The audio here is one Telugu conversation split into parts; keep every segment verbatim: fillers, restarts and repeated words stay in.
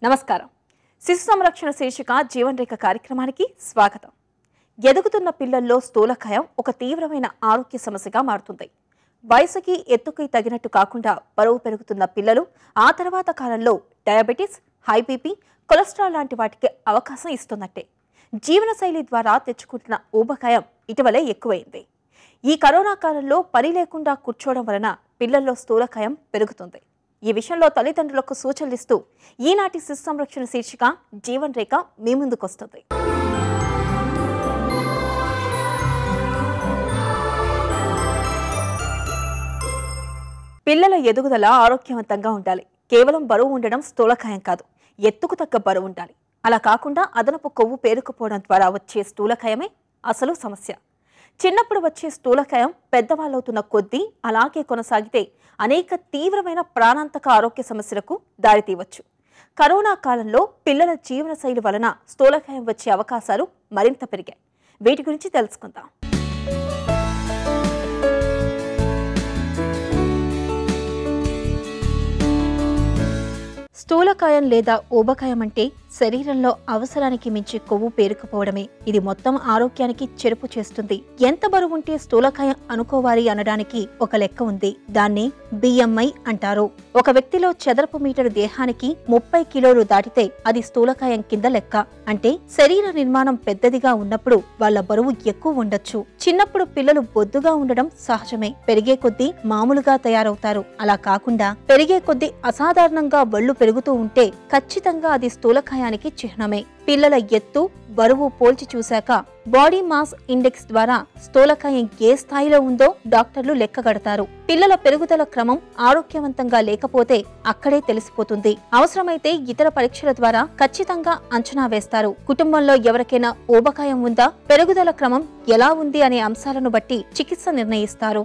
నమస్కారం. శిశు సంరక్షణ శీర్షిక జీవన్ రేఖ కార్యక్రమానికి స్వాగతం. ఎదుగుతున్న పిల్లల్లో స్థూలకాయం ఒక తీవ్రమైన ఆరోగ్య సమస్యగా మారుతుంది. వయసుకి ఎత్తుకి తగినట్టు కాకుండా బరువు పెరుగుతున్న పిల్లలు ఆ తర్వాత కాలంలో డయాబెటిస్, హై బీపీ, కొలెస్ట్రాల్ లాంటి వాటికి అవకాశం ఇస్తున్నట్టే. జీవనశైలి ద్వారా తెచ్చుకుంటున్న ఊబకాయం ఇటీవలే ఎక్కువైంది. ఈ కరోనా కాలంలో పని లేకుండా కూర్చోవడం వలన పిల్లల్లో స్థూలకాయం పెరుగుతుంది. ఈ విషయంలో తల్లిదండ్రులకు సూచనలు ఇస్తూ ఈనాటి శిశు సంరక్షణ శీర్షిక జీవన్ రేఖ మీ ముందుకొస్తుంది. పిల్లల ఎదుగుదల ఆరోగ్యవంతంగా ఉండాలి. కేవలం బరువు ఉండడం స్థూలకాయం కాదు, ఎత్తుకు తగ్గ బరువు ఉండాలి. అలా కాకుండా అదనపు కొవ్వు పేరుకుపోవడం ద్వారా వచ్చే స్థూలకాయమే అసలు సమస్య. చిన్నప్పుడు వచ్చే స్థూలకాయం పెద్దవాళ్ళవుతున్న కొద్దీ అలాగే కొనసాగితే అనేక తీవ్రమైన ప్రాణాంతక ఆరోగ్య సమస్యలకు దారితీయవచ్చు. కరోనా కాలంలో పిల్లల జీవనశైలి వలన స్థూలకాయం వచ్చే అవకాశాలు మరింత పెరిగాయి. వీటి గురించి తెలుసుకుందాం. స్థూలకాయం లేదా ఊబకాయం అంటే శరీరంలో అవసరానికి మించి కొవ్వు పేరుకుపోవడమే. ఇది మొత్తం ఆరోగ్యానికి చెరుపు చేస్తుంది. ఎంత బరువు ఉంటే స్థూలకాయం అనుకోవాలి అనడానికి ఒక లెక్క ఉంది. దాన్ని బిఎంఐ అంటారు. ఒక వ్యక్తిలో చదరపు మీటరు దేహానికి ముప్పై కిలోలు దాటితే అది స్థూలకాయం కింద లెక్క. అంటే శరీర నిర్మాణం పెద్దదిగా ఉన్నప్పుడు వాళ్ల బరువు ఎక్కువ ఉండొచ్చు. చిన్నప్పుడు పిల్లలు బొద్దుగా ఉండడం సహజమే. పెరిగే కొద్దీ మామూలుగా తయారవుతారు. అలా కాకుండా పెరిగే కొద్దీ అసాధారణంగా ఒళ్ళు పెరుగుతూ ఉంటే ఖచ్చితంగా అది స్థూలకాయానికి చిహ్నమే. పిల్లల ఎత్తు, బరువు పోల్చి చూశాక బాడీ మాస్ ఇండెక్స్ ద్వారా స్థూలకాయం ఏ స్థాయిలో ఉందో డాక్టర్లు లెక్కగడతారు. పిల్లల పెరుగుదల క్రమం ఆరోగ్యవంతంగా లేకపోతే అక్కడే తెలిసిపోతుంది. అవసరమైతే ఇతర పరీక్షల ద్వారా ఖచ్చితంగా అంచనా వేస్తారు. కుటుంబంలో ఎవరికైనా ఊబకాయం ఉందా, పెరుగుదల క్రమం ఎలా ఉంది అనే అంశాలను బట్టి చికిత్స నిర్ణయిస్తారు.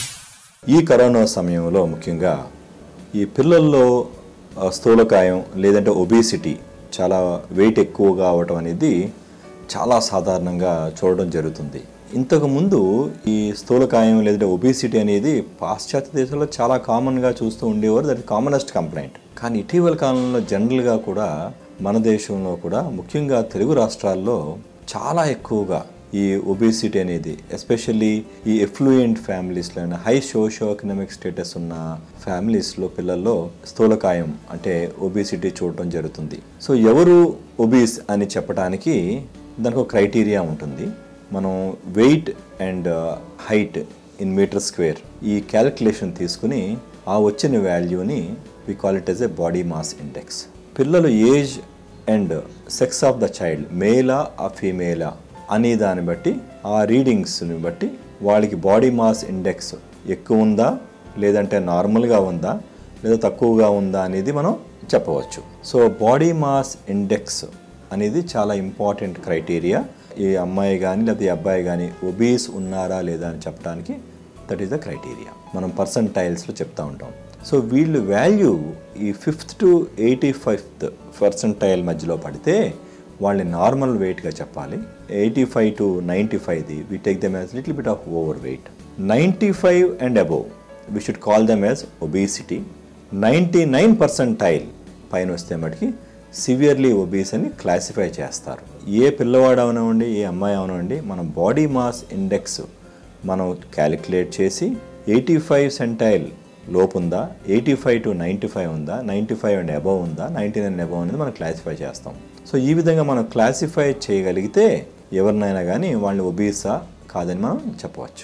ఈ కరోనా సమయంలో ముఖ్యంగా ఈ పిల్లల్లో స్థూలకాయం లేదంటే ఒబేసిటీ, చాలా వెయిట్ ఎక్కువగా అవటం అనేది చాలా సాధారణంగా చూడడం జరుగుతుంది. ఇంతకుముందు ఈ స్థూలకాయం లేదంటే ఒబేసిటీ అనేది పాశ్చాత్య దేశాల్లో చాలా కామన్గా చూస్తూ ఉండేవారు. That commonest complaint. కానీ ఇటీవల కాలంలో జనరల్గా కూడా మన దేశంలో కూడా ముఖ్యంగా తెలుగు రాష్ట్రాల్లో చాలా ఎక్కువగా ఈ ఒబేసిటీ అనేది, ఎస్పెషల్లీ ఈ ఎఫ్లూయెంట్ ఫ్యామిలీస్లో, హై సోషో ఎకనామిక్ స్టేటస్ ఉన్న ఫ్యామిలీస్లో పిల్లల్లో స్థూలకాయం అంటే ఒబేసిటీ చూడటం జరుగుతుంది. సో ఎవరు ఒబీస్ అని చెప్పడానికి దానికి ఒక క్రైటీరియా ఉంటుంది. మనం weight and height in meter square ఈ క్యాలిక్యులేషన్ తీసుకుని ఆ వచ్చిన వాల్యూని we call it as a body mass index. పిల్లలు age and sex of the child, మేలా ఆ ఫీమేలా అనే దాన్ని బట్టి, ఆ రీడింగ్స్ని బట్టి వాళ్ళకి బాడీ మాస్ ఇండెక్స్ ఎక్కువ ఉందా లేదంటే నార్మల్గా ఉందా లేదా తక్కువగా ఉందా అనేది మనం చెప్పవచ్చు. సో బాడీ మాస్ ఇండెక్స్ అనేది చాలా ఇంపార్టెంట్ క్రైటీరియా. ఈ అమ్మాయి కానీ లేదా ఈ అబ్బాయి కానీ ఒబీస్ ఉన్నారా లేదా అని చెప్పడానికి దట్ ఈస్ ద క్రైటీరియా. మనం పర్సంటైల్స్లో చెప్తా ఉంటాం. సో వీళ్ళు వాల్యూ ఈ fifth to eighty fifth percentile మధ్యలో పడితే వాళ్ళని నార్మల్ వెయిట్గా చెప్పాలి. ఎయిటీ ఫైవ్ టు నైంటీ ఫైవ్ది we take them as little bit of overweight. Ninety five and above we should call them as obesity. Ninety nine percentile పైన వస్తే మటుకి సివియర్లీ ఒబీస్ అని క్లాసిఫై చేస్తారు. ఏ పిల్లవాడు అవనివ్వండి, ఏ అమ్మాయి అవనివ్వండి, మన బాడీ మాస్ ఇండెక్స్ మనం క్యాలిక్యులేట్ చేసి ఎయిటీ ఫైవ్ సెంటైల్ లోపుందా, eighty five to ninety five ఉందా, నైంటీ ఫైవ్ అండ్ అబోవ్ ఉందా, నైంటీ నైన్ అబోవ్ అనేది మనం క్లాసిఫై చేస్తాం. సో ఈ విధంగా మనం క్లాసిఫై చేయగలిగితే ఎవరినైనా కానీ వాళ్ళు ఒబీసా కాదని మనం చెప్పవచ్చు.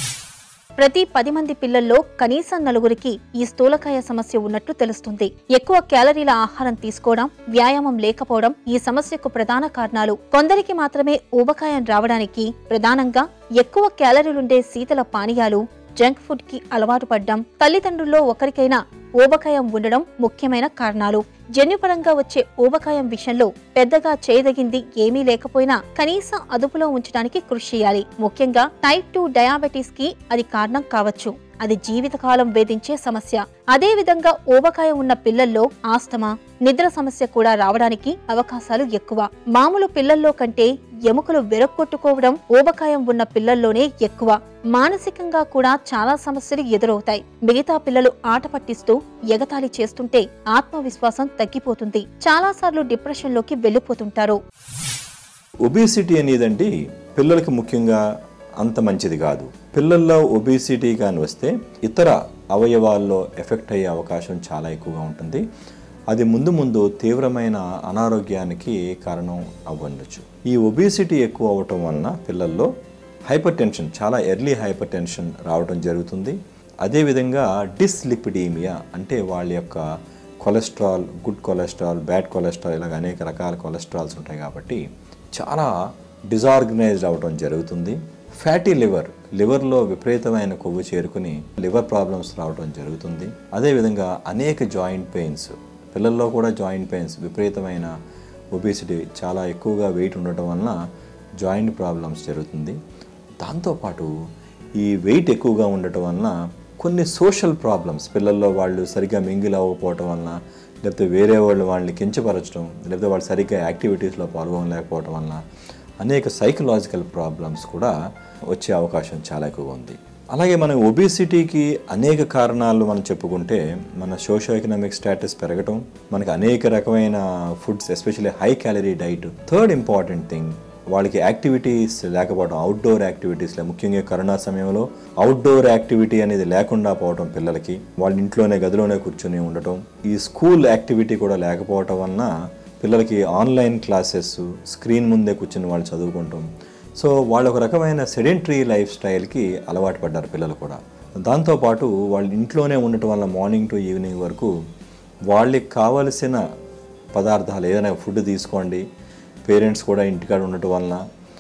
ప్రతి పది మంది పిల్లల్లో కనీసం నలుగురికి ఈ స్థూలకాయ సమస్య ఉన్నట్టు తెలుస్తుంది. ఎక్కువ క్యాలరీల ఆహారం తీసుకోవడం, వ్యాయామం లేకపోవడం ఈ సమస్యకు ప్రధాన కారణాలు. కొందరికి మాత్రమే ఊబకాయం రావడానికి ప్రధానంగా ఎక్కువ క్యాలరీలుండే శీతల పానీయాలు, జంక్ ఫుడ్ కి అలవాటు పడ్డం, తల్లిదండ్రుల్లో ఒకరికైనా ఊబకాయం ఉండడం ముఖ్యమైన కారణాలు. జన్యుపరంగా వచ్చే ఊబకాయం విషయంలో పెద్దగా చేయదగింది ఏమీ లేకపోయినా కనీసం అదుపులో ఉంచడానికి కృషి చేయాలి. ముఖ్యంగా టైప్ టూ డయాబెటీస్ కి అది కారణం కావచ్చు. అది జీవితకాలం వేధించే సమస్య. అదే విధంగా ఊబకాయం ఉన్న పిల్లల్లో ఆస్తమా, నిద్ర సమస్య కూడా రావడానికి అవకాశాలు ఎక్కువ. మామూలు పిల్లల్లో కంటే ఎముకలు విరక్కొట్టుకోవడం ఊబకాయం ఉన్న పిల్లల్లోనే ఎక్కువ. మానసికంగా కూడా చాలా సమస్యలు ఎదురవుతాయి. మిగతా పిల్లలు ఆట పట్టిస్తూ ఎగతాళి చేస్తుంటే ఆత్మవిశ్వాసం తగ్గిపోతుంది. చాలాసార్లు డిప్రెషన్లోకి వెళ్లిపోతుంటారు. ఒబేసిటీ అనేదండి పిల్లలకి ముఖ్యంగా అంత మంచిది కాదు. పిల్లల్లో ఒబేసిటీ కానీ వస్తే ఇతర అవయవాల్లో ఎఫెక్ట్ అయ్యే అవకాశం చాలా ఎక్కువగా ఉంటుంది. అది ముందు ముందు తీవ్రమైన అనారోగ్యానికి కారణం అవ్వచ్చు. ఈ ఒబేసిటీ ఎక్కువ అవటం వలన పిల్లల్లో హైపర్ టెన్షన్, చాలా ఎర్లీ హైపర్ టెన్షన్ రావడం జరుగుతుంది. అదేవిధంగా డిస్లిపిడీమియా అంటే వాళ్ళ యొక్క cholesterol, good cholesterol, bad cholesterol, ఇలాగ అనేక రకాల కొలెస్ట్రాల్స్ ఉంటాయి కాబట్టి చాలా డిజార్గనైజ్డ్ అవడం జరుగుతుంది. ఫ్యాటీ లివర్, లివర్లో విపరీతమైన కొవ్వు చేరుకుని లివర్ ప్రాబ్లమ్స్ రావడం జరుగుతుంది. అదేవిధంగా అనేక జాయింట్ పెయిన్స్, పిల్లల్లో కూడా జాయింట్ పెయిన్స్, విపరీతమైన ఒబేసిటీ చాలా ఎక్కువగా వెయిట్ ఉండటం వలన జాయింట్ ప్రాబ్లమ్స్ జరుగుతుంది. దాంతోపాటు ఈ వెయిట్ ఎక్కువగా ఉండటం వలన కొన్ని సోషల్ ప్రాబ్లమ్స్, పిల్లల్లో వాళ్ళు సరిగ్గా మింగిల్ అవ్వకపోవటం వలన, లేకపోతే వేరే వాళ్ళు వాళ్ళని కించపరచడం, లేకపోతే వాళ్ళు సరిగ్గా యాక్టివిటీస్లో పాల్గొనలేకపోవటం వలన అనేక సైకలాజికల్ ప్రాబ్లమ్స్ కూడా వచ్చే అవకాశం చాలా ఎక్కువగా ఉంది. అలాగే మన ఒబేసిటీకి అనేక కారణాలు మనం చెప్పుకుంటే మన సోషో ఎకనామిక్ స్టేటస్ పెరగటం, మనకి అనేక రకమైన foods, especially high calorie diet. Third important thing, వాళ్ళకి యాక్టివిటీస్ లేకపోవడం, అవుట్డోర్ యాక్టివిటీస్లో, ముఖ్యంగా కరోనా సమయంలో అవుట్డోర్ యాక్టివిటీ అనేది లేకుండా పోవటం పిల్లలకి, వాళ్ళ ఇంట్లోనే గదిలోనే కూర్చొని ఉండటం. ఈ స్కూల్ యాక్టివిటీ కూడా లేకపోవటం వలన పిల్లలకి ఆన్లైన్ క్లాసెస్, స్క్రీన్ ముందే కూర్చొని వాళ్ళు చదువుకుంటాం. సో వాళ్ళు ఒక రకమైన సెడెంటరీ లైఫ్ స్టైల్కి అలవాటు పడ్డారు పిల్లలు కూడా. దాంతోపాటు వాళ్ళు ఇంట్లోనే ఉండటం వల్ల మార్నింగ్ టు ఈవినింగ్ వరకు వాళ్ళకి కావలసిన పదార్థాలు ఏదైనా ఫుడ్ తీసుకోండి, పేరెంట్స్ కూడా ఇంటికాడ ఉండటం వలన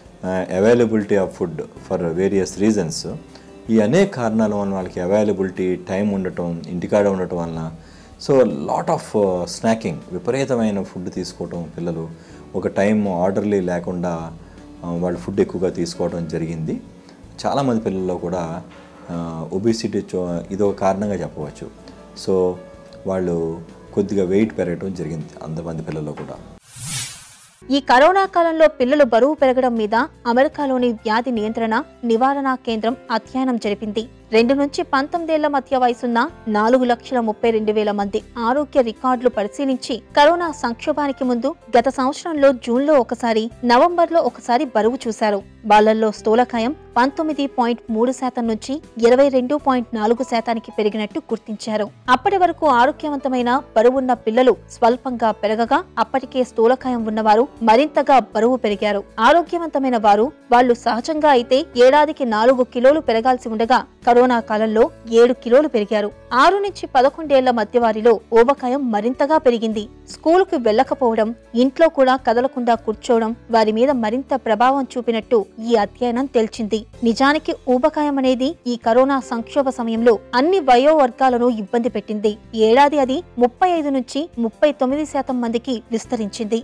availability of food for various reasons, ఈ అనేక కారణాల వలన వాళ్ళకి అవైలబిలిటీ, టైం ఉండటం, ఇంటికాడ ఉండటం వలన సో లాట్ ఆఫ్ స్నాకింగ్, విపరీతమైన ఫుడ్ తీసుకోవటం, పిల్లలు ఒక టైం ఆర్డర్లీ లేకుండా వాళ్ళు ఫుడ్ ఎక్కువగా తీసుకోవడం జరిగింది. చాలామంది పిల్లల్లో కూడా ఒబేసిటీ ఇదో కారణంగా చెప్పవచ్చు. సో వాళ్ళు కొద్దిగా వెయిట్ పెరగడం జరిగింది అంతమంది పిల్లల్లో కూడా. ఈ కరోనా కాలంలో పిల్లలు బరువు పెరగడం మీద అమెరికాలోని వ్యాధి నియంత్రణ నివారణ కేంద్రం అధ్యయనం జరిపింది. రెండు నుంచి పంతొమ్మిదేళ్ల మధ్య వయసున్న నాలుగు లక్షల ముప్పై రెండు వేల మంది ఆరోగ్య రికార్డులు పరిశీలించి కరోనా సంక్షోభానికి ముందు గత సంవత్సరంలో జూన్లో ఒకసారి, నవంబర్లో ఒకసారి బరువు చూశారు. బాలల్లో స్థూలకాయం పంతొమ్మిది పాయింట్ మూడు శాతం నుంచి ఇరవై రెండు పాయింట్ నాలుగు శాతానికి పెరిగినట్టు గుర్తించారు. అప్పటి వరకు ఆరోగ్యవంతమైన బరువున్న పిల్లలు స్వల్పంగా పెరగగా అప్పటికే స్థూలకాయం ఉన్నవారు మరింతగా బరువు పెరిగారు. ఆరోగ్యవంతమైన వారు వాళ్లు సహజంగా అయితే ఏడాదికి నాలుగు కిలోలు పెరగాల్సి ఉండగా కరోనా కాలంలో ఏడు కిలోలు పెరిగారు. ఆరు నుంచి పదకొండేళ్ల మధ్య వారిలో ఊబకాయం మరింతగా పెరిగింది. స్కూలుకు వెళ్లకపోవడం, ఇంట్లో కూడా కదలకుండా కూర్చోవడం వారి మీద మరింత ప్రభావం చూపినట్టు ఈ అధ్యయనం తేల్చింది. నిజానికి ఊబకాయం అనేది ఈ కరోనా సంక్షోభ సమయంలో అన్ని వయో వర్గాలను ఇబ్బంది పెట్టింది. ఏడాది అది ముప్పై ఐదు నుంచి ముప్పై తొమ్మిది శాతం మందికి విస్తరించింది.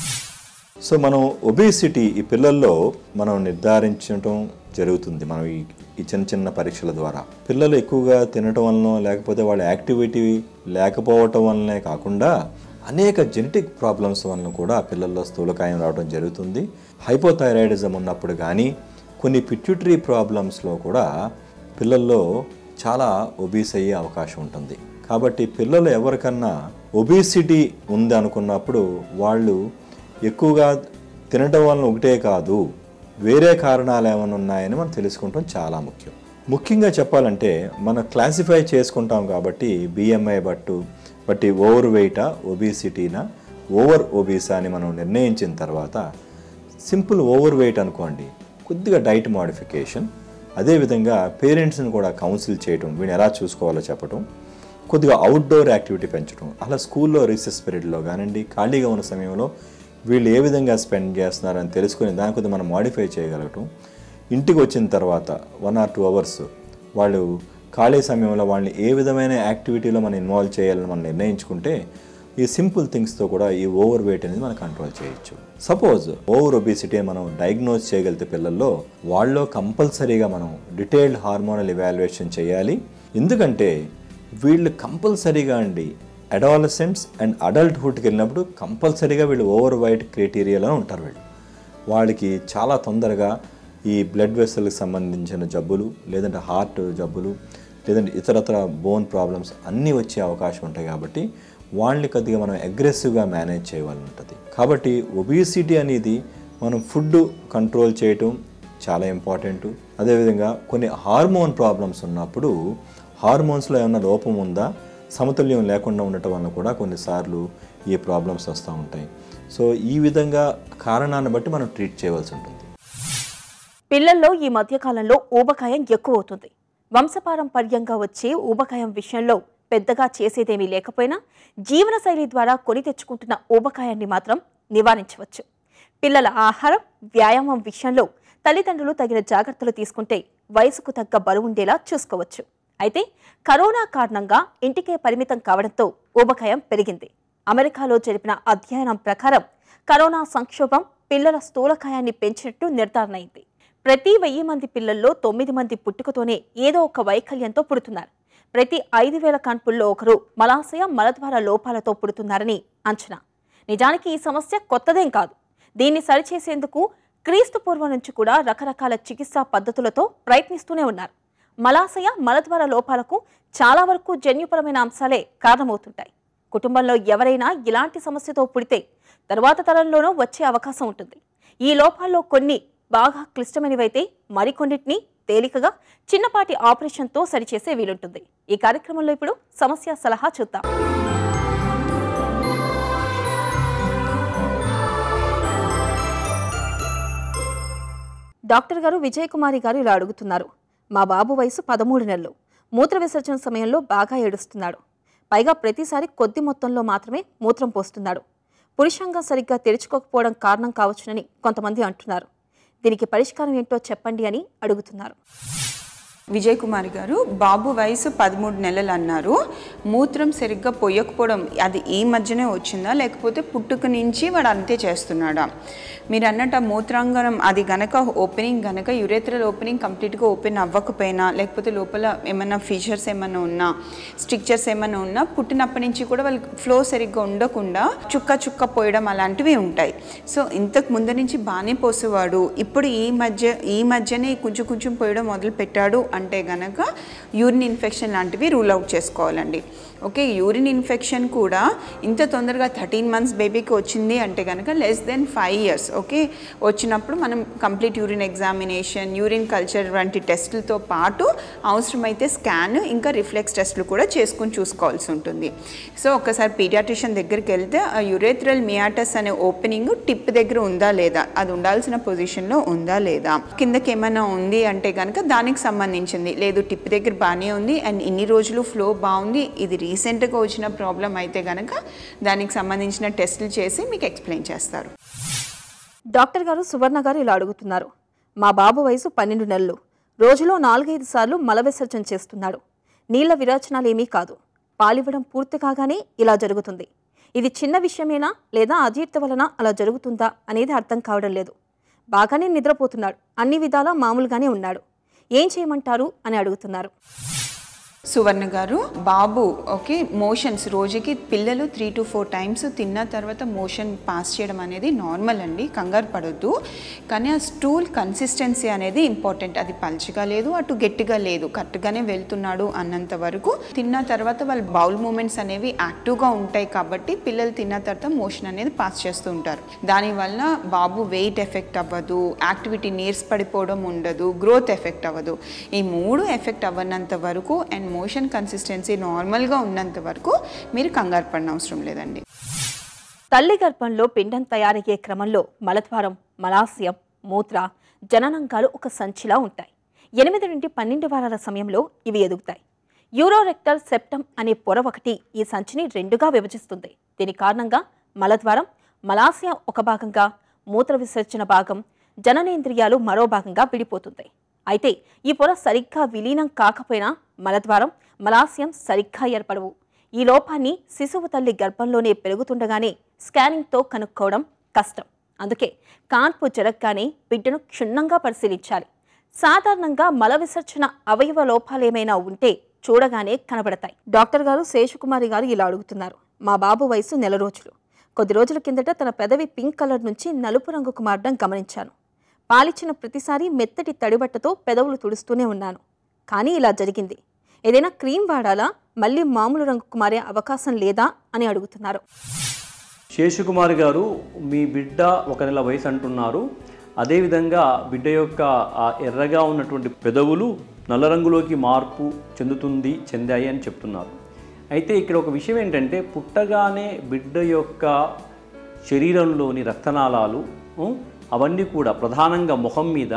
సో మనం ఒబేసిటీ ఈ పిల్లల్లో మనం నిర్ధారించడం జరుగుతుంది. మనం ఈ ఈ చిన్న చిన్న పరీక్షల ద్వారా పిల్లలు ఎక్కువగా తినటం వలన, లేకపోతే వాళ్ళ యాక్టివిటీ లేకపోవటం వల్లనే కాకుండా అనేక జెనెటిక్ ప్రాబ్లమ్స్ వలన కూడా పిల్లల్లో స్థూలకాయం రావడం జరుగుతుంది. హైపోథైరాయిడిజం ఉన్నప్పుడు కానీ, కొన్ని పిట్యూటరీ ప్రాబ్లమ్స్లో కూడా పిల్లల్లో చాలా ఒబీస్ అయ్యే అవకాశం ఉంటుంది. కాబట్టి పిల్లలు ఎవరికన్నా ఒబేసిటీ ఉంది అనుకున్నప్పుడు వాళ్ళు ఎక్కువగా తినటం వలన ఒకటే కాదు, వేరే కారణాలు ఏమైనా ఉన్నాయని మనం తెలుసుకుంటాం చాలా ముఖ్యం. ముఖ్యంగా చెప్పాలంటే మనం క్లాసిఫై చేసుకుంటాం కాబట్టి బిఎంఐ బట్టు బట్టి ఓవర్ వెయిటా, ఒబేసిటీనా, ఓవర్ ఒబీసా అని మనం నిర్ణయించిన తర్వాత సింపుల్ ఓవర్ వెయిట్ అనుకోండి, కొద్దిగా డైట్ మోడిఫికేషన్, అదేవిధంగా పేరెంట్స్ని కూడా కౌన్సిల్ చేయటం, వీడిని ఎలా చూసుకోవాలో చెప్పటం, కొద్దిగా అవుట్డోర్ యాక్టివిటీ పెంచడం, అలా స్కూల్లో రీసెస్ పీరియడ్లో కానివ్వండి, ఖాళీగా ఉన్న సమయంలో వీళ్ళు ఏ విధంగా స్పెండ్ చేస్తున్నారని తెలుసుకుని దాని కొద్దిగా మనం మాడిఫై చేయగలగటం. ఇంటికి వచ్చిన తర్వాత వన్ ఆర్ టూ అవర్స్ వాళ్ళు ఖాళీ సమయంలో వాళ్ళని ఏ విధమైన యాక్టివిటీలో మనం ఇన్వాల్వ్ చేయాలని మనం నిర్ణయించుకుంటే ఈ సింపుల్ థింగ్స్తో కూడా ఈ ఓవర్ వెయిట్ అనేది మనం కంట్రోల్ చేయొచ్చు. సపోజ్ ఓవర్ ఒబేసిటీ మనం డయాగ్నోజ్ చేయగలిగితే పిల్లల్లో వాళ్ళలో కంపల్సరీగా మనం డీటెయిల్డ్ హార్మోనల్ ఇవాల్యుయేషన్ చేయాలి. ఎందుకంటే వీళ్ళు కంపల్సరీగా అండి అడాలసెంట్స్ అండ్ అడల్ట్హుడ్కి వెళ్ళినప్పుడు కంపల్సరీగా వీళ్ళు ఓవర్ వెయిట్ క్రైటీరియాలో ఉంటారు. వీళ్ళు వాళ్ళకి చాలా తొందరగా ఈ బ్లడ్ వెసల్కి సంబంధించిన జబ్బులు, లేదంటే హార్ట్ జబ్బులు, లేదంటే ఇతరత్ర బోన్ ప్రాబ్లమ్స్ అన్నీ వచ్చే అవకాశం ఉంటాయి. కాబట్టి వాళ్ళని కొద్దిగా మనం అగ్రెసివ్గా మేనేజ్ చేయాలని ఉంటుంది. కాబట్టి ఒబిసిటీ అనేది మనం ఫుడ్ కంట్రోల్ చేయటం చాలా ఇంపార్టెంట్. అదేవిధంగా కొన్ని హార్మోన్ ప్రాబ్లమ్స్ ఉన్నప్పుడు హార్మోన్స్లో ఏమైనా లోపం ఉందా, సమతుల్యం లేకుండా ఉండటం వల్ల కూడా కొన్నిసార్లు ఈ ప్రాబ్లమ్స్ వస్తూ ఉంటాయి. సో ఈ విధంగా కారణాన్ని బట్టి మనం ట్రీట్ చేయవలసి ఉంటుంది. పిల్లల్లో ఈ మధ్యకాలంలో ఊబకాయం ఎక్కువ అవుతుంది. వంశపారంపర్యంగా వచ్చే ఊబకాయం విషయంలో పెద్దగా చేసేదేమీ లేకపోయినా జీవనశైలి ద్వారా కొని తెచ్చుకుంటున్న ఊబకాయాన్ని మాత్రం నివారించవచ్చు. పిల్లల ఆహారం, వ్యాయామం విషయంలో తల్లిదండ్రులు తగిన జాగ్రత్తలు తీసుకుంటే వయసుకు తగ్గ బరువుండేలా చూసుకోవచ్చు. అయితే కరోనా కారణంగా ఇంటికే పరిమితం కావడంతో ఊబకాయం పెరిగింది. అమెరికాలో జరిపిన అధ్యయనం ప్రకారం కరోనా సంక్షోభం పిల్లల స్థూలకాయాన్ని పెంచినట్టు నిర్ధారణ అయింది. ప్రతి వెయ్యి మంది పిల్లల్లో తొమ్మిది మంది పుట్టుకతోనే ఏదో ఒక వైకల్యంతో పుడుతున్నారు. ప్రతి ఐదు వేల కాన్పుల్లో ఒకరు మలాశయ, మలద్వార లోపాలతో పుడుతున్నారని అంచనా. నిజానికి ఈ సమస్య కొత్తదేం కాదు. దీన్ని సరిచేసేందుకు క్రీస్తు పూర్వం నుంచి కూడా రకరకాల చికిత్సా పద్ధతులతో ప్రయత్నిస్తూనే ఉన్నారు. మలాశయ, మలద్వార లోపాలకు చాలా వరకు జన్యుపరమైన అంశాలే కారణమవుతుంటాయి. కుటుంబంలో ఎవరైనా ఇలాంటి సమస్యతో పుడితే తరువాత తరంలోనూ వచ్చే అవకాశం ఉంటుంది. ఈ లోపాల్లో కొన్ని బాగా క్లిష్టమైనవైతే మరికొన్నిటిని తేలికగా చిన్నపాటి ఆపరేషన్తో సరిచేసే వీలుంటుంది. ఈ కార్యక్రమంలో ఇప్పుడు సమస్య సలహా చూద్దాం. డాక్టర్ గారు విజయ్ కుమారి గారు ఇలా అడుగుతున్నారు. మా బాబు వయసు పదమూడు నెలలు. మూత్ర విసర్జన సమయంలో బాగా ఏడుస్తున్నాడు. పైగా ప్రతిసారి కొద్ది మొత్తంలో మాత్రమే మూత్రం పోస్తున్నాడు. పురుషంగా సరిగ్గా తెరుచుకోకపోవడం కారణం కావచ్చునని కొంతమంది అంటున్నారు. దీనికి పరిష్కారం ఏంటో చెప్పండి అని అడుగుతున్నారు. విజయ్ కుమార్ గారు, బాబు వయసు పదమూడు నెలలు అన్నారు. మూత్రం సరిగ్గా పొయ్యకపోవడం అది ఈ మధ్యనే వచ్చిందా, లేకపోతే పుట్టుక నుంచి వాడు అంతే చేస్తున్నాడా? మీరు అన్నట్టు మూత్రాంగనం అది గనక ఓపెనింగ్ గనక యురేత్రల్ ఓపెనింగ్ కంప్లీట్గా ఓపెన్ అవ్వకపోయినా, లేకపోతే లోపల ఏమైనా ఫీచర్స్ ఏమైనా ఉన్నా, స్ట్రిక్చర్స్ ఏమైనా ఉన్నా, పుట్టినప్పటి నుంచి కూడా వాళ్ళకి ఫ్లో సరిగ్గా ఉండకుండా చుక్క చుక్క పోయడం అలాంటివి ఉంటాయి. సో ఇంతకు ముందు నుంచి బాగానే పోసేవాడు, ఇప్పుడు ఈ మధ్య ఈ మధ్యనే కొంచెం కొంచెం పోయడం మొదలు పెట్టాడు అంటే గనక యూరిన్ ఇన్ఫెక్షన్ లాంటివి రూల్ అవుట్ చేసుకోవాలండి. ఓకే, యూరిన్ ఇన్ఫెక్షన్ కూడా ఇంత తొందరగా థర్టీన్ మంత్స్ బేబీకి వచ్చింది అంటే కనుక less than five years okay వచ్చినప్పుడు మనం complete urine examination, urine culture వంటి టెస్టులతో పాటు అవసరమైతే స్కాన్, ఇంకా రిఫ్లెక్స్ టెస్టులు కూడా చేసుకుని చూసుకోవాల్సి ఉంటుంది. సో ఒకసారి పీడియాట్రిషియన్ దగ్గరికి వెళ్తే ఆ యురేత్రల్ మియాటస్ అనే ఓపెనింగ్ టిప్ దగ్గర ఉందా లేదా, అది ఉండాల్సిన పొజిషన్లో ఉందా లేదా, కిందకి ఏమైనా ఉంది అంటే కనుక దానికి సంబంధించింది, లేదు టిప్ దగ్గర బాగానే ఉంది అండ్ ఇన్ని రోజులు ఫ్లో బాగుంది, ఇది రీసెంట్గా వచ్చిన ప్రాబ్లం అయితే కనుక దానికి సంబంధించిన టెస్టులు చేసి మీకు ఎక్స్ప్లెయిన్ చేస్తారు. డాక్టర్ గారు సువర్ణ గారు ఇలా అడుగుతున్నారు. మా బాబు వయసు పన్నెండు నెలలు. రోజులో నాలుగైదు సార్లు మల విసర్జన చేస్తున్నాడు. నీళ్ల విరాచనాలు ఏమీ కాదు. పాలివ్వడం పూర్తి కాగానే ఇలా జరుగుతుంది. ఇది చిన్న విషయమేనా లేదా అజీర్తి వలన అలా జరుగుతుందా అనేది అర్థం కావడం లేదు. బాగానే నిద్రపోతున్నాడు, అన్ని విధాలా మామూలుగానే ఉన్నాడు. ఏం చేయమంటారు అని అడుగుతున్నారు. సువర్ణ గారు, బాబు ఓకే మోషన్స్ రోజుకి పిల్లలు త్రీ టు ఫోర్ టైమ్స్ తిన్న తర్వాత మోషన్ పాస్ చేయడం అనేది నార్మల్ అండి, కంగారు పడొద్దు. కానీ ఆ స్టూల్ కన్సిస్టెన్సీ అనేది ఇంపార్టెంట్. అది పల్చగా లేదు, అటు గట్టిగా లేదు, కరెక్ట్గానే వెళ్తున్నాడు అన్నంత వరకు తిన్న తర్వాత వాళ్ళ బౌల్ మూమెంట్స్ అనేవి యాక్టివ్గా ఉంటాయి. కాబట్టి పిల్లలు తిన్న తర్వాత మోషన్ అనేది పాస్ చేస్తూ ఉంటారు. దానివల్ల బాబు వెయిట్ ఎఫెక్ట్ అవ్వదు, యాక్టివిటీ నీర్స్ పడిపోవడం ఉండదు, గ్రోత్ ఎఫెక్ట్ అవ్వదు. ఈ మూడు ఎఫెక్ట్ అవ్వనంత వరకు అండ్ మోషన్ కన్సిస్టెన్సీ నార్మల్గా ఉన్నంత వరకు మీరు కంగారు పడిన అవసరం లేదండి. తల్లి గర్భంలో పిండం తయారయ్యే క్రమంలో మలద్వారం, మలాశయం, మూత్ర, జననాంగాలు ఒక సంచిలా ఉంటాయి. ఎనిమిది నుండి పన్నెండు వారాల సమయంలో ఇవి ఎదుగుతాయి. యూరోరెక్టల్ సెప్టమ్ అనే పొర ఒకటి ఈ సంచిని రెండుగా విభజిస్తుంది. దీని కారణంగా మలద్వారం, మలాశయం ఒక భాగంగా, మూత్ర విసర్జన భాగం, జననేంద్రియాలు మరో భాగంగా విడిపోతుంది. అయితే ఈ పొర సరిగ్గా విలీనం కాకపోయినా మలద్వారం, మలాశయం సరిగ్గా ఏర్పడవు. ఈ లోపాన్ని శిశువు తల్లి గర్భంలోనే పెరుగుతుండగానే స్కానింగ్తో కనుక్కోవడం కష్టం. అందుకే కాన్పు జరగగానే బిడ్డను క్షుణ్ణంగా పరిశీలించాలి. సాధారణంగా మల విసర్జన అవయవ లోపాలేమైనా ఉంటే చూడగానే కనబడతాయి. డాక్టర్ గారు శేషకుమారి గారు ఇలా అడుగుతున్నారు. మా బాబు వయసు నెల రోజులు. కొద్ది రోజుల కిందట తన పెదవి పింక్ కలర్ నుంచి నలుపు రంగుకు మారడం గమనించాను. పాలిచ్చిన ప్రతిసారి మెత్తటి తడిబట్టతో పెదవులు తుడుస్తూనే ఉన్నాను. కానీ ఇలా జరిగింది. ఏదైనా క్రీమ్ వాడాలా, మళ్ళీ మామూలు రంగుకు మారే అవకాశం లేదా అని అడుగుతున్నారు. శేషకుమారి గారు, మీ బిడ్డ ఒక నెల వయసు అంటున్నారు. అదేవిధంగా బిడ్డ యొక్క ఆ ఎర్రగా ఉన్నటువంటి పెదవులు నల్ల రంగులోకి మార్పు చెందుతుంది చెందాయి అని చెప్తున్నారు. అయితే ఇక్కడ ఒక విషయం ఏంటంటే, పుట్టగానే బిడ్డ యొక్క శరీరంలోని రక్తనాళాలు అవన్నీ కూడా ప్రధానంగా ముఖం మీద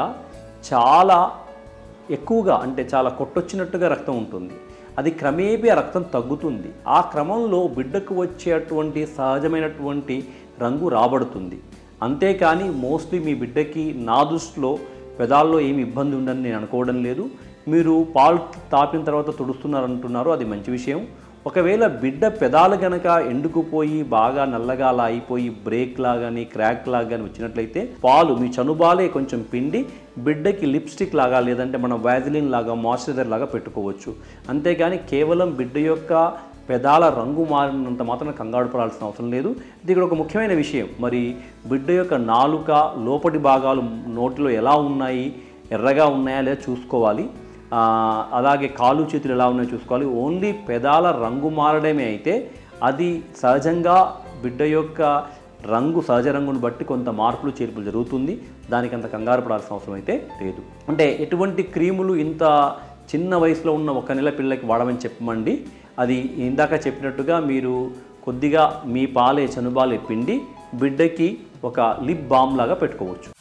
చాలా ఎక్కువగా, అంటే చాలా కొట్టొచ్చినట్టుగా రక్తం ఉంటుంది. అది క్రమేపీ ఆ రక్తం తగ్గుతుంది. ఆ క్రమంలో బిడ్డకు వచ్చేటువంటి సహజమైనటువంటి రంగు రాబడుతుంది. అంతేకాని మోస్ట్లీ మీ బిడ్డకి నా దృష్టిలో పెదాల్లో ఏమి ఇబ్బంది ఉందని నేను అనుకోవడం లేదు. మీరు పాలు తాపిన తర్వాత తుడుస్తున్నారంటున్నారు, అది మంచి విషయం. ఒకవేళ బిడ్డ పెదాలు కనుక ఎండుకుపోయి బాగా నల్లగా అలా అయిపోయి బ్రేక్ లాగాని క్రాక్ లాగాని వచ్చినట్లయితే పాలు మీ చనుబాలే కొంచెం పిండి బిడ్డకి లిప్స్టిక్ లాగా లేదంటే మనం వ్యాజిలిన్ లాగా మాయిశ్చరైజర్ లాగా పెట్టుకోవచ్చు. అంతేగాని కేవలం బిడ్డ యొక్క పెదాల రంగు మారినంత మాత్రం కంగారు పడాల్సిన అవసరం లేదు. ఇది ఇక్కడ ఒక ముఖ్యమైన విషయం. మరి బిడ్డ యొక్క నాలుక లోపటి భాగాలు నోటిలో ఎలా ఉన్నాయి, ఎర్రగా ఉన్నాయా లేదా చూసుకోవాలి. అలాగే కాలు చేతులు ఎలా ఉన్నాయో చూసుకోవాలి. ఓన్లీ పెదాల రంగు మారడమే అయితే అది సహజంగా బిడ్డ యొక్క రంగు సహజ రంగును బట్టి కొంత మార్పులు చేర్పులు జరుగుతుంది. దానికి అంత కంగారు పడాల్సిన అవసరం అయితే లేదు. అంటే ఎటువంటి క్రీములు ఇంత చిన్న వయసులో ఉన్న ఒక నెల పిల్లలకి వాడమని చెప్పమండి. అది ఇందాక చెప్పినట్టుగా మీరు కొద్దిగా మీ పాలే చనుబాలే పిండి బిడ్డకి ఒక లిప్ బామ్ లాగా పెట్టుకోవచ్చు.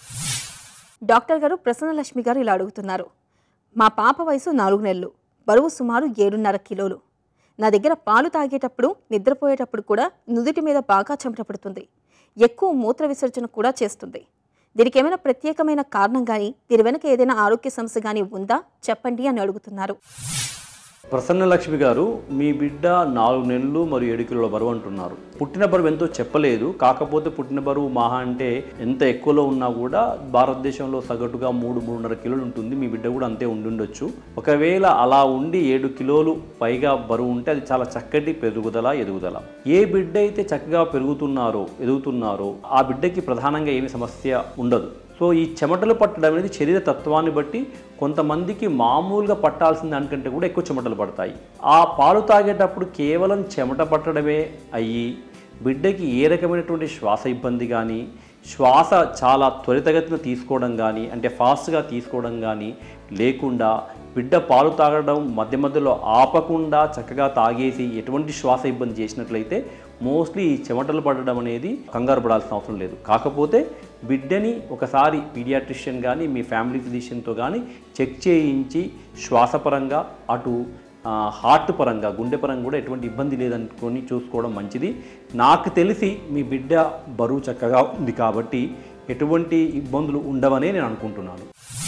డాక్టర్ గారు, ప్రసన్నలక్ష్మి గారు ఇలా అడుగుతున్నారు. మా పాప వయసు నాలుగు నెలలు, బరువు సుమారు ఏడున్నర కిలోలు. నా దగ్గర పాలు తాగేటప్పుడు, నిద్రపోయేటప్పుడు కూడా నుదుటి మీద బాగా చెమట పడుతుంది. ఎక్కువ మూత్ర విసర్జన కూడా చేస్తుంది. దీనికి ఏమైనా ప్రత్యేకమైన కారణం కానీ, దీని వెనక ఏదైనా ఆరోగ్య సమస్య కానీ ఉందా చెప్పండి అని అడుగుతున్నారు. ప్రసన్నలక్ష్మి గారు, మీ బిడ్డ నాలుగు నెలలు మరియు ఏడు కిలోల బరువు అంటున్నారు. పుట్టిన బరువు ఎంతో చెప్పలేదు. కాకపోతే పుట్టిన బరువు మహా అంటే ఎంత ఎక్కువలో ఉన్నా కూడా భారతదేశంలో సగటుగా మూడు మూడున్నర కిలోలు ఉంటుంది. మీ బిడ్డ కూడా అంతే ఉండుండొచ్చు. ఒకవేళ అలా ఉండి ఏడు కిలోలు పైగా బరువు ఉంటే అది చాలా చక్కటి పెరుగుదల ఎదుగుదల. ఏ బిడ్డ అయితే చక్కగా పెరుగుతున్నారో ఎదుగుతున్నారో ఆ బిడ్డకి ప్రధానంగా ఏమి సమస్య ఉండదు. సో ఈ చెమటలు పట్టడం అనేది శరీర తత్వాన్ని బట్టి కొంతమందికి మామూలుగా పట్టాల్సిన దానికంటే కూడా ఎక్కువ చెమటలు పడతాయి. ఆ పాలు తాగేటప్పుడు కేవలం చెమట పట్టడమే అయ్యి బిడ్డకి ఏ రకమైనటువంటి శ్వాస ఇబ్బంది కానీ, శ్వాస చాలా త్వరితగతిన తీసుకోవడం కానీ, అంటే ఫాస్ట్గా తీసుకోవడం కానీ లేకుండా బిడ్డ పాలు తాగడం మధ్య మధ్యలో ఆపకుండా చక్కగా తాగేసి ఎటువంటి శ్వాస ఇబ్బంది చేసినట్లయితే మోస్ట్లీ ఈ చెమటలు పడడం అనేది కంగారు పడాల్సిన అవసరం లేదు. కాకపోతే బిడ్డని ఒకసారి పీడియాట్రిషియన్ కానీ మీ ఫ్యామిలీ ఫిజిషియన్తో కానీ చెక్ చేయించి శ్వాసపరంగా అటు హార్ట్ పరంగా గుండె పరంగా కూడా ఎటువంటి ఇబ్బంది లేదనుకొని చూసుకోవడం మంచిది. నాకు తెలిసి మీ బిడ్డ బరువు చక్కగా ఉంది కాబట్టి ఎటువంటి ఇబ్బందులు ఉండవనే నేను అనుకుంటున్నాను.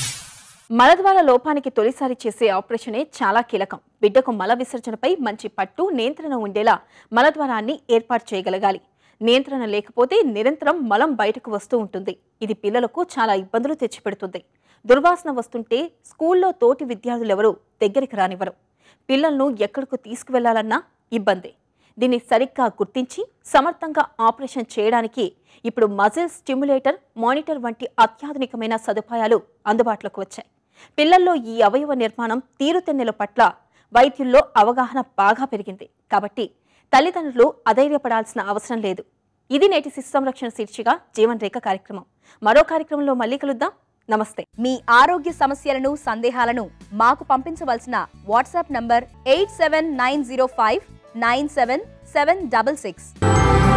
మలద్వార లోపానికి తొలిసారి చేసే ఆపరేషనే చాలా కీలకం. బిడ్డకు మల విసర్జనపై మంచి పట్టు, నియంత్రణ ఉండేలా మలద్వారాన్ని ఏర్పాటు చేయగలగాలి. నియంత్రణ లేకపోతే నిరంతరం మలం బయటకు వస్తూ ఉంటుంది. ఇది పిల్లలకు చాలా ఇబ్బందులు తెచ్చిపెడుతుంది. దుర్వాసన వస్తుంటే స్కూల్లో తోటి విద్యార్థులెవరూ దగ్గరికి రానివ్వరు. పిల్లలను ఎక్కడికి తీసుకువెళ్లాలన్నా ఇబ్బంది. దీన్ని సరిగ్గా గుర్తించి సమర్థంగా ఆపరేషన్ చేయడానికి ఇప్పుడు మజిల్ స్టిమ్యులేటర్, మానిటర్ వంటి అత్యాధునికమైన సదుపాయాలు అందుబాటులోకి వచ్చాయి. పిల్లల్లో ఈ అవయవ నిర్మాణం తీరుతెన్నుల పట్ల వైద్యుల్లో అవగాహన బాగా పెరిగింది. కాబట్టి తల్లిదండ్రులు అధైర్యపడాల్సిన అవసరం లేదు. ఇది నేటి శిశు సంరక్షణ శీర్షిక జీవన్ రేఖ కార్యక్రమం. మరో కార్యక్రమంలో మళ్ళీ కలుద్దాం. నమస్తే. మీ ఆరోగ్య సమస్యలను, సందేహాలను మాకు పంపించవలసిన WhatsApp number eight seven nine zero five nine seven seven six six.